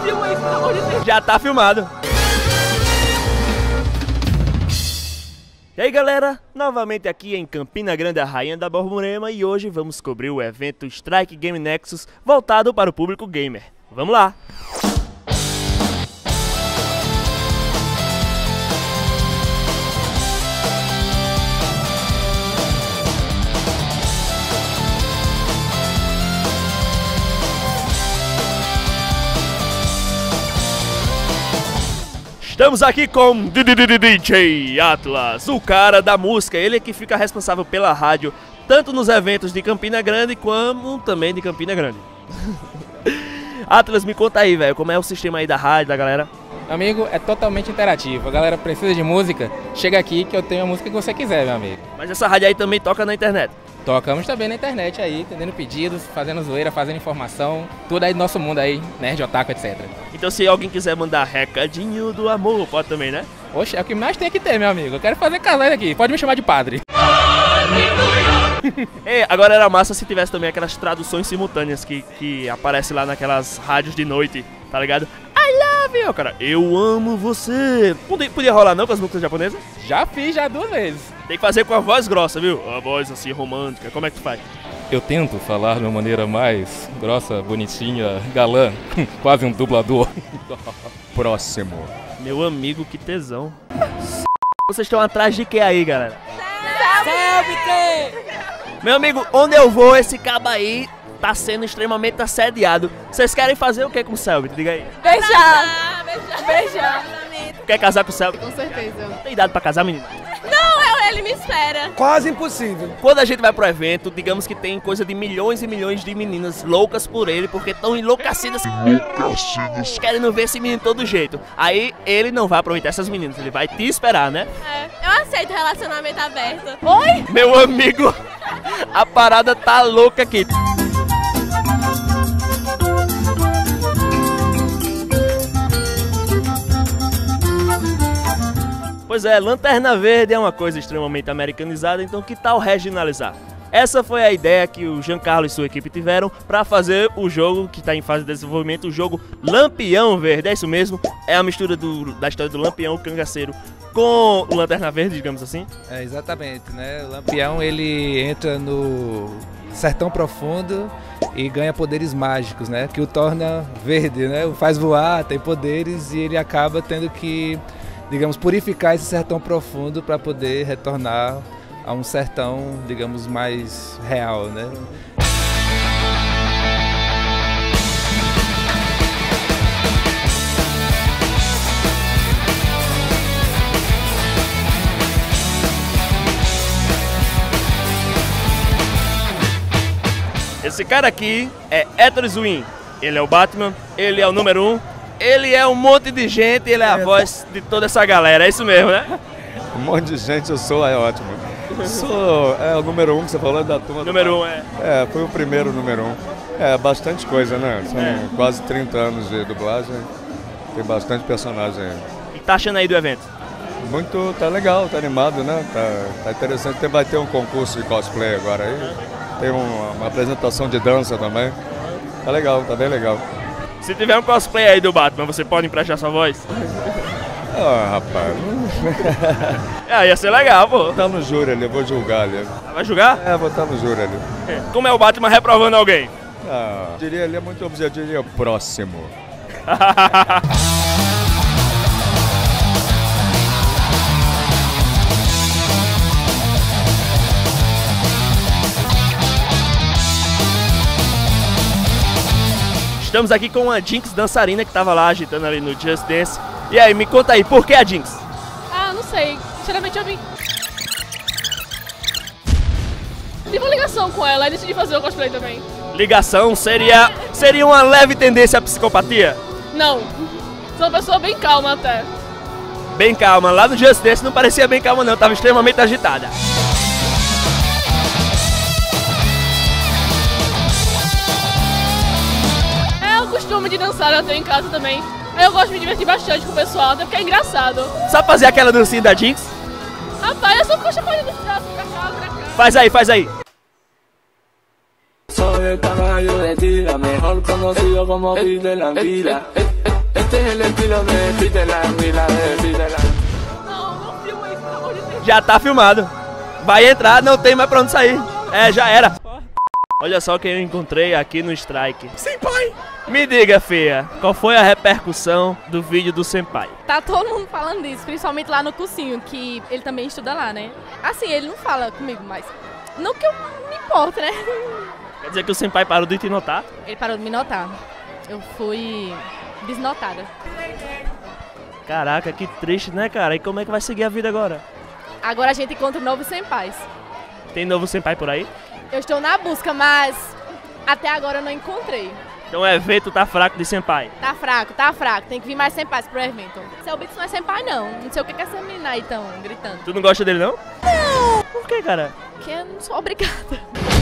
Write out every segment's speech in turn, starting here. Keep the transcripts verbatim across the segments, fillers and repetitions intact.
filma isso, pelo amor de Deus. Já tá filmado. E aí galera, novamente aqui em Campina Grande, a rainha da Borborema, e hoje vamos cobrir o evento Strike Game Nexus voltado para o público gamer. Vamos lá! Estamos aqui com D J Atlas, o cara da música, ele é que fica responsável pela rádio, tanto nos eventos de Campina Grande, como também de Campina Grande. Atlas, me conta aí, velho, como é o sistema aí da rádio, da galera? Amigo, é totalmente interativo, a galera precisa de música, chega aqui que eu tenho a música que você quiser, meu amigo. Mas essa rádio aí também toca na internet? Tocamos também na internet aí, atendendo pedidos, fazendo zoeira, fazendo informação, tudo aí do nosso mundo aí, nerd, otaku, etcétera. Então se alguém quiser mandar recadinho do amor, pode também, né? Oxe, é o que mais tem que ter, meu amigo, eu quero fazer casais aqui, pode me chamar de padre. Ei, agora era massa se tivesse também aquelas traduções simultâneas que, que aparecem lá naquelas rádios de noite, tá ligado? I love you, cara, eu amo você. Podia, podia rolar não com as músicas japonesas? Já fiz, já duas vezes. Tem que fazer com a voz grossa, viu? A voz assim, romântica, como é que tu faz? Eu tento falar de uma maneira mais grossa, bonitinha, galã, quase um dublador. Próximo. Meu amigo, que tesão. Vocês estão atrás de que aí, galera? Selby! Meu amigo, onde eu vou, esse cabo aí tá sendo extremamente assediado. Vocês querem fazer o que com o Selby? Diga aí. Beijar! Beijar! Beijar! Quer casar com o Selby? Com certeza. Tem idade pra casar, menina? Não, ele me espera. Quase impossível. Quando a gente vai pro evento, digamos que tem coisa de milhões e milhões de meninas loucas por ele, porque tão enlouquecidas, enlouquecidas, querendo ver esse menino de todo jeito. Aí ele não vai aproveitar essas meninas, ele vai te esperar, né? É, eu aceito relacionamento aberto. Oi? Meu amigo, a parada tá louca aqui. Pois é, Lanterna Verde é uma coisa extremamente americanizada, então que tal regionalizar? Essa foi a ideia que o Giancarlo e sua equipe tiveram para fazer o jogo que está em fase de desenvolvimento, o jogo Lampião Verde, é isso mesmo? É a mistura do, da história do Lampião, o cangaceiro, com o Lanterna Verde, digamos assim? É, exatamente, né? O Lampião, ele entra no sertão profundo e ganha poderes mágicos, né? Que o torna verde, né? O faz voar, tem poderes e ele acaba tendo que, digamos, purificar esse sertão profundo para poder retornar a um sertão, digamos, mais real, né? Esse cara aqui é Héctor Zwin, ele é o Batman, ele é o número um, ele é um monte de gente, ele é a voz de toda essa galera, é isso mesmo, né? Um monte de gente, eu sou, é ótimo. Sou é, o número um que você falou da turma. Número um, é. É, foi o primeiro número um. É, bastante coisa, né? São É. quase trinta anos de dublagem, tem bastante personagem aí. O que tá achando aí do evento? Muito, tá legal, tá animado, né? Tá, tá interessante. Tem, vai ter um concurso de cosplay agora aí. Tem uma, uma apresentação de dança também. Tá legal, tá bem legal. Se tiver um cosplay aí do Batman, você pode emprestar sua voz? Ah, rapaz, Ah, ia ser legal, pô. vou estar no júri ali, eu vou julgar ali. Vai julgar? É, vou estar no júri ali. Como é o Batman reprovando alguém? Ah, diria ali é muito objetivo, diria próximo. Estamos aqui com a Jinx dançarina que tava lá agitando ali no Just Dance. E aí, me conta aí, por que a Jinx? Ah, não sei. Sinceramente eu vim. Tive uma ligação com ela e decidi fazer o cosplay também. Ligação seria, seria uma leve tendência à psicopatia? Não. Sou uma pessoa bem calma até. Bem calma, lá no Just Dance não parecia bem calma não, tava extremamente agitada. É o costume de dançar, eu tenho em casa também. Aí eu gosto de me divertir bastante com o pessoal, até porque é engraçado. Sabe fazer aquela dancinha da Jinx? Rapaz, eu sou coxa com os braços pra cá, pra cá. Faz aí, faz aí. Soy el caballo de tira, mejor conocido como Pete de la Anguila. Não, não filma isso, pelo amor de Deus. Já tá filmado. Vai entrar, não tem mais pra onde sair. É, já era. Olha só quem eu encontrei aqui no Strike. Senpai! Me diga, Fia, qual foi a repercussão do vídeo do Senpai? Tá todo mundo falando disso, principalmente lá no cursinho, que ele também estuda lá, né? Assim, ele não fala comigo, mas não que eu me importe, né? Quer dizer que o Senpai parou de te notar? Ele parou de me notar. Eu fui desnotada. Caraca, que triste, né, cara? E como é que vai seguir a vida agora? Agora a gente encontra novos senpais. Tem novo Senpai por aí? Eu estou na busca, mas até agora eu não encontrei. Então o evento tá fraco de Senpai. Tá fraco, tá fraco. Tem que vir mais senpais pro evento. Seu Bits não é senpai, não. Não sei o que que essa menina aí tão gritando. Tu não gosta dele, não? Não. Por que, cara? Porque eu não sou obrigada.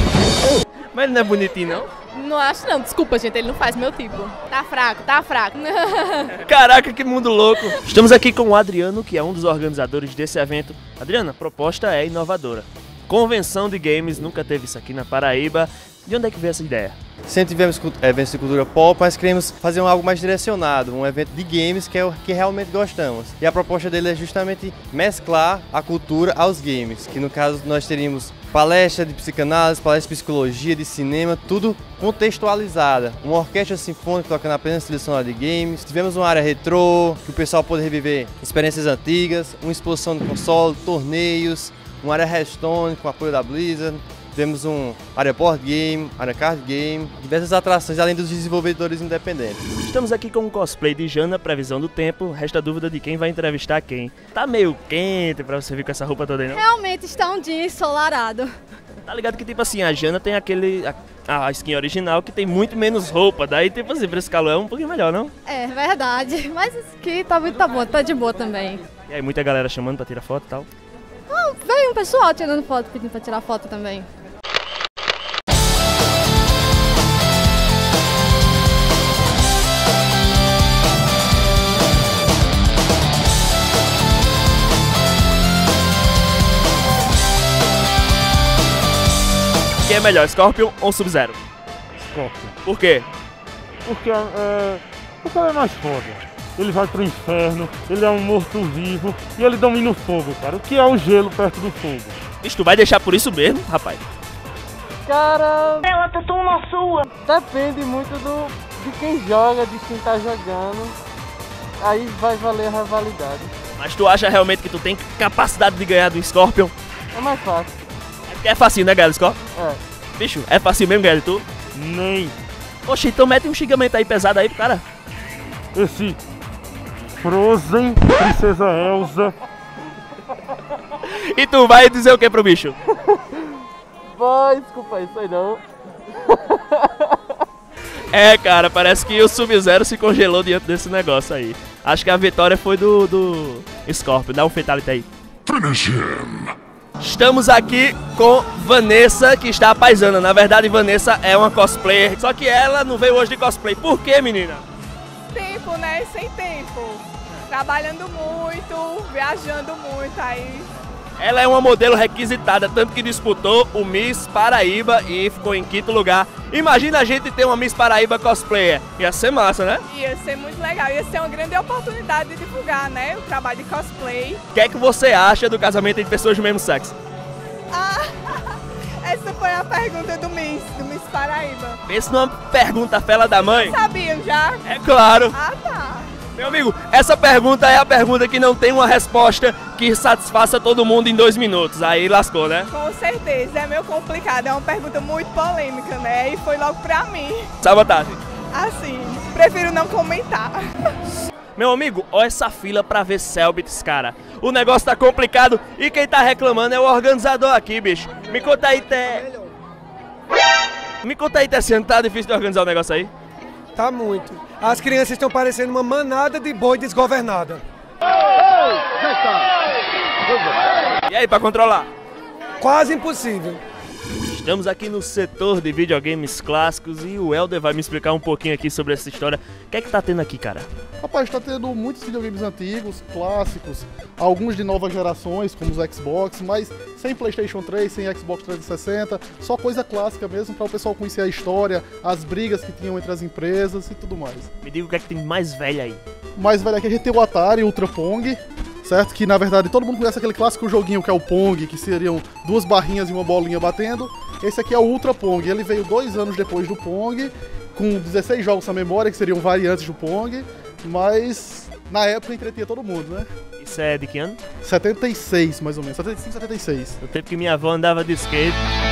Mas ele não é bonitinho, não? Não acho não. Desculpa, gente. Ele não faz meu tipo. Tá fraco, tá fraco. Caraca, que mundo louco! Estamos aqui com o Adriano, que é um dos organizadores desse evento. Adriano, a proposta é inovadora. Convenção de games, nunca teve isso aqui na Paraíba. De onde é que veio essa ideia? Sempre tivemos eventos de cultura pop, mas queremos fazer algo mais direcionado, um evento de games que é o que realmente gostamos. E a proposta dele é justamente mesclar a cultura aos games, que no caso nós teríamos palestra de psicanálise, palestra de psicologia, de cinema, tudo contextualizada. Uma orquestra sinfônica tocando apenas trilha sonora de games. Tivemos uma área retrô, que o pessoal pôde reviver experiências antigas, uma exposição de console, torneios, uma área Hearthstone com apoio da Blizzard. Tivemos um área board game, área card game, diversas atrações além dos desenvolvedores independentes. Estamos aqui com um cosplay de Jana, previsão do tempo. Resta a dúvida de quem vai entrevistar quem. Tá meio quente pra você vir com essa roupa toda aí, não? Realmente está um dia ensolarado. Tá ligado que tipo assim, a Jana tem aquele... A, a skin original que tem muito menos roupa. Daí tipo assim, pra esse calor é um pouquinho melhor, não? É verdade, mas isso aqui tá muito tá bom, tá de boa também. E aí muita galera chamando pra tirar foto e tal. Ah, veio um pessoal tirando foto, pedindo pra tirar foto também. O que é melhor, Scorpion ou Sub-Zero? Scorpion. Por quê? Porque é, o cara é mais foda. Ele vai pro inferno, ele é um morto-vivo e ele domina o fogo, cara. O que é o gelo perto do fogo? Bicho, tu vai deixar por isso mesmo, rapaz? Cara... Ela tá tão na sua! Depende muito do, de quem joga, de quem tá jogando. Aí vai valer a rivalidade. Mas tu acha realmente que tu tem capacidade de ganhar do Scorpion? É mais fácil. É porque é facinho, né, galera, Scorpion? É. Bicho, é facinho mesmo ganhar de tu? Nem. Oxe, então mete um xingamento aí pesado aí pro cara. Esse... Frozen, Princesa Elsa. E tu vai dizer o que pro bicho? Vai, desculpa isso aí não. É, cara, parece que o Sub-Zero se congelou diante desse negócio aí. Acho que a vitória foi do, do Scorpion. Dá um fatality aí. Finish him. Estamos aqui com Vanessa, que está paisana. Na verdade, Vanessa é uma cosplayer, só que ela não veio hoje de cosplay. Por quê, menina? Tempo, né? Sem tempo. Trabalhando muito, viajando muito aí. Ela é uma modelo requisitada, tanto que disputou o Miss Paraíba e ficou em quinto lugar. Imagina a gente ter uma Miss Paraíba cosplayer. Ia ser massa, né? Ia ser muito legal, ia ser uma grande oportunidade de divulgar, né? O trabalho de cosplay. O que é que você acha do casamento entre pessoas do mesmo sexo? Ah, essa foi a pergunta do Miss, do Miss Paraíba. Pensa numa pergunta fela da mãe. Sabiam já? É claro. Ah, tá. Meu amigo, essa pergunta é a pergunta que não tem uma resposta que satisfaça todo mundo em dois minutos. Aí lascou, né? Com certeza, é meio complicado, é uma pergunta muito polêmica, né? E foi logo pra mim. Sabotagem. Assim, prefiro não comentar. Meu amigo, olha essa fila pra ver Cellbits, cara. O negócio tá complicado e quem tá reclamando é o organizador aqui, bicho. Me conta aí, Té. Me conta aí, Té, tá difícil de organizar o negócio aí? Tá muito. As crianças estão parecendo uma manada de boi desgovernada. E aí, pra controlar? Quase impossível. Estamos aqui no setor de videogames clássicos e o Helder vai me explicar um pouquinho aqui sobre essa história. O que é que tá tendo aqui, cara? Rapaz, tá tendo muitos videogames antigos, clássicos, alguns de novas gerações, como os Xbox, mas sem PlayStation três, sem Xbox trezentos e sessenta, só coisa clássica mesmo para o pessoal conhecer a história, as brigas que tinham entre as empresas e tudo mais. Me diga o que é que tem mais velho aí. Mais velho aqui a gente tem o Atari, o Ultra Pong, certo? Que na verdade todo mundo conhece aquele clássico joguinho que é o Pong, que seriam duas barrinhas e uma bolinha batendo. Esse aqui é o Ultra Pong, ele veio dois anos depois do Pong, com dezesseis jogos na memória, que seriam variantes do Pong, mas na época entretinha todo mundo, né? Isso é de que ano? setenta e seis, mais ou menos, setenta e cinco, setenta e seis. No tempo que minha avó andava de skate.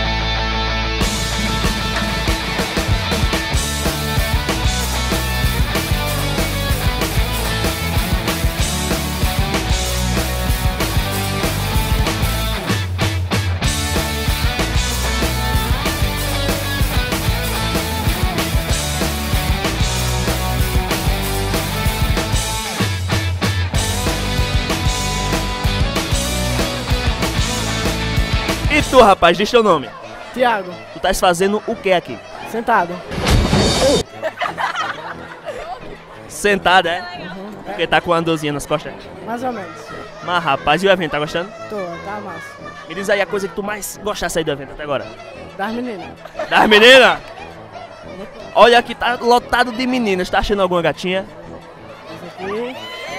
E tu, rapaz, diz teu nome. Tiago. Tu estás fazendo o que aqui? Sentado. Sentado, é? Uhum. Porque tá com uma dorzinha nas costas? Mais ou menos. Mas, rapaz, e o evento, tá gostando? Tô, tá massa. Me diz aí a coisa que tu mais gostasse aí do evento até agora. Das meninas. Das meninas? Olha aqui, tá lotado de meninas. Tá achando alguma gatinha? Esse aqui.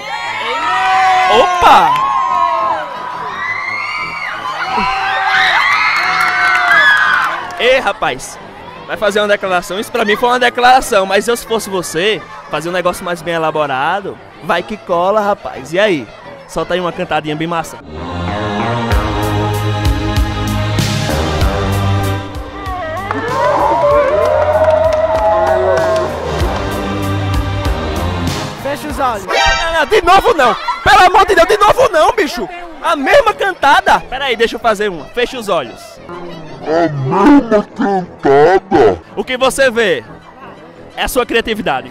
Opa! Ei, rapaz, vai fazer uma declaração? Isso pra mim foi uma declaração, mas eu, se fosse você, fazer um negócio mais bem elaborado, vai que cola, rapaz. E aí? Solta aí uma cantadinha bem massa. Fecha os olhos. Não, não, de novo não! Pelo amor de Deus, de novo não, bicho! A mesma cantada! Pera aí, deixa eu fazer uma. Fecha os olhos. A mesma cantada. O que você vê é a sua criatividade.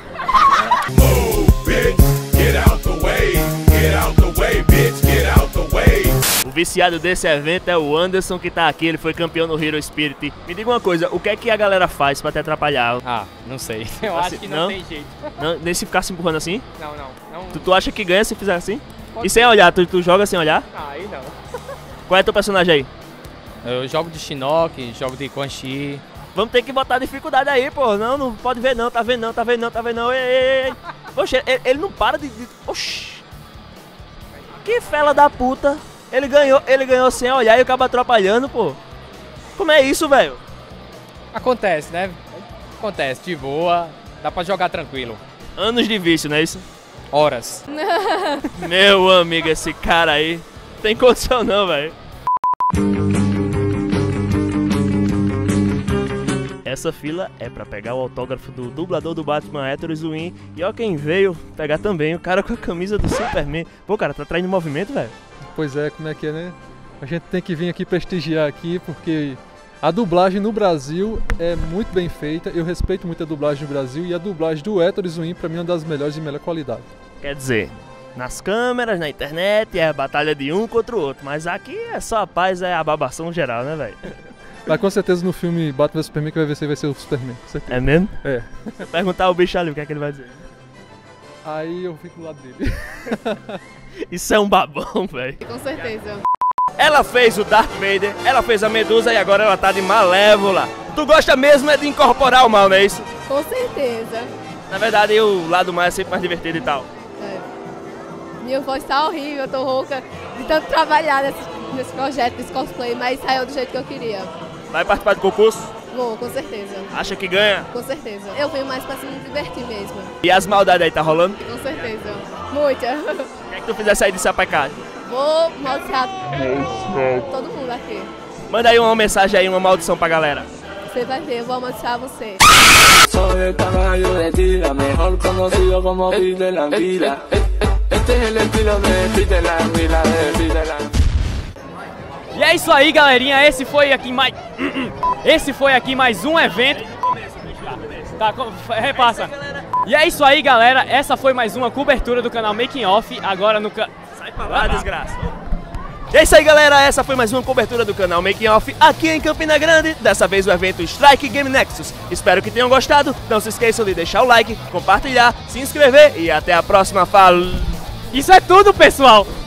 O viciado desse evento é o Anderson, que tá aqui, ele foi campeão no Hero Spirit. Me diga uma coisa, o que é que a galera faz pra te atrapalhar? Ah, não sei. Eu Assim, acho que não, não? tem jeito. Não, nem se ficar se empurrando assim? Não, não. não... Tu, tu acha que ganha se fizer assim? Pode E sem olhar, tu, tu joga sem olhar? Ah, aí não. Qual é teu personagem aí? Eu jogo de Shinnok, jogo de Quan Chi. Vamos ter que botar dificuldade aí, pô. Não, não pode ver não, tá vendo não, tá vendo não, tá vendo não. Ei, ei, ei. Poxa, ele, ele não para de... de... Oxi. Que fela da puta. Ele ganhou, ele ganhou sem olhar e acaba atrapalhando, pô. Como é isso, velho? Acontece, né? Acontece, de boa. Dá pra jogar tranquilo. Anos de vício, não é isso? Horas. Meu amigo, esse cara aí. Tem condição não, velho. Essa fila é pra pegar o autógrafo do dublador do Batman, Héctor Zwin. E ó quem veio pegar também, o cara com a camisa do Superman. Pô, cara, tá traindo movimento, velho? Pois é, como é que é, né? A gente tem que vir aqui prestigiar aqui, porque a dublagem no Brasil é muito bem feita. Eu respeito muito a dublagem no Brasil e a dublagem do Héctor Zwin, pra mim, é uma das melhores de melhor qualidade. Quer dizer, nas câmeras, na internet, é a batalha de um contra o outro. Mas aqui é só a paz, é a babação geral, né, velho? Mas com certeza no filme Batman vs Superman que vai ver se vai ser o Superman. É mesmo? É. Se perguntar ao bicho ali, o que é que ele vai dizer? Aí eu fico do lado dele. Isso é um babão, velho. Com certeza. Ela fez o Darth Vader, ela fez a Medusa e agora ela tá de Malévola. Tu gosta mesmo é de incorporar o mal, não é isso? Com certeza. Na verdade, o lado mais é sempre mais divertido e tal. É. Minha voz tá horrível, eu tô rouca de tanto trabalhar nesse, nesse projeto, nesse cosplay, mas saiu do jeito que eu queria. Vai participar do concurso? Vou, com certeza. Acha que ganha? Com certeza. Eu venho mais pra se me divertir mesmo. E as maldades aí, tá rolando? Com certeza. Muita. O que é que tu fizesse aí de sapacado? Vou maldiçar todo mundo aqui. Manda aí uma mensagem aí, uma maldição pra galera. Você vai ver, eu vou amaldiçar você. Soy el caballo de tira, mejor conocido como Peter Languila. Este es el estilo de Peter Languila, de Peter Languila. E é isso aí, galerinha, esse foi aqui mais... Esse foi aqui mais um evento... Tá, repassa. E é isso aí, galera, essa foi mais uma cobertura do canal Making Off, agora no... Ca... Sai pra lá, desgraça. E é isso aí, galera, essa foi mais uma cobertura do canal Making Off aqui em Campina Grande, dessa vez o evento Strike Game Nexus. Espero que tenham gostado, não se esqueçam de deixar o like, compartilhar, se inscrever e até a próxima, falou! Isso é tudo, pessoal!